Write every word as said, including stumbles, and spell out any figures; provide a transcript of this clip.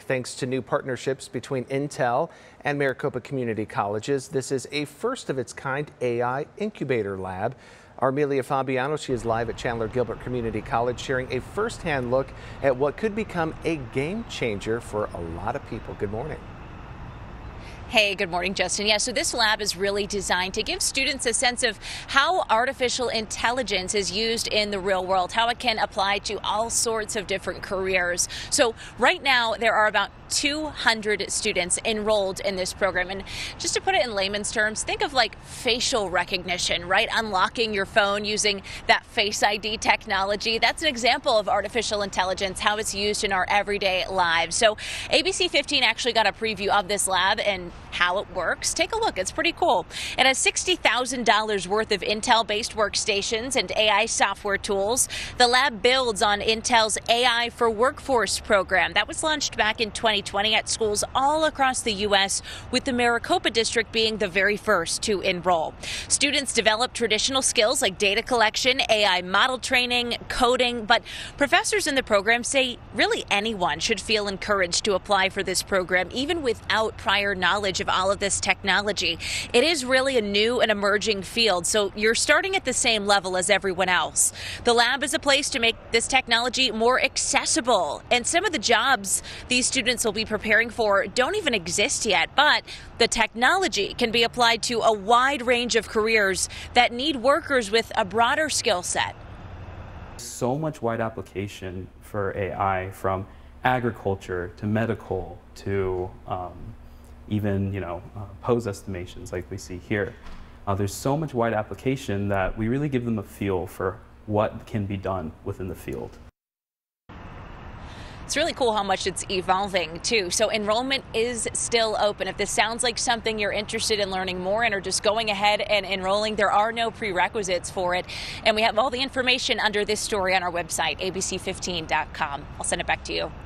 thanks to new partnerships between Intel and Maricopa Community Colleges. This is a first of its kind A I incubator lab. Our Amelia Fabiano, she is live at Chandler-Gilbert Community College, sharing a firsthand look at what could become a game changer for a lot of people. Good morning. Hey, good morning, Justin. Yeah, so this lab is really designed to give students a sense of how artificial intelligence is used in the real world, how it can apply to all sorts of different careers. So right now, there are about two hundred students enrolled in this program. And just to put it in layman's terms, think of like facial recognition, right? Unlocking your phone using that Face I D technology. That's an example of artificial intelligence, how it's used in our everyday lives. So A B C fifteen actually got a preview of this lab and how it works. Take a look. It's pretty cool. It has sixty thousand dollars worth of Intel-based workstations and A I software tools. The lab builds on Intel's A I for Workforce program. That was launched back in twenty twenty at schools all across the U S, with the Maricopa district being the very first to enroll. Students develop traditional skills like data collection, A I model training, coding, but professors in the program say really anyone should feel encouraged to apply for this program, even without prior knowledge of all of this technology. It is really a new and emerging field, so you're starting at the same level as everyone else. The lab is a place to make this technology more accessible, and some of the jobs these students will be preparing for don't even exist yet, but the technology can be applied to a wide range of careers that need workers with a broader skill set. So much wide application for A I, from agriculture to medical to um, even, you know, uh, pose estimations like we see here. Uh, there's so much wide application that we really give them a feel for what can be done within the field. It's really cool how much it's evolving, too. So enrollment is still open. If this sounds like something you're interested in learning more in or just going ahead and enrolling, there are no prerequisites for it. And we have all the information under this story on our website, A B C fifteen dot com. I'll send it back to you.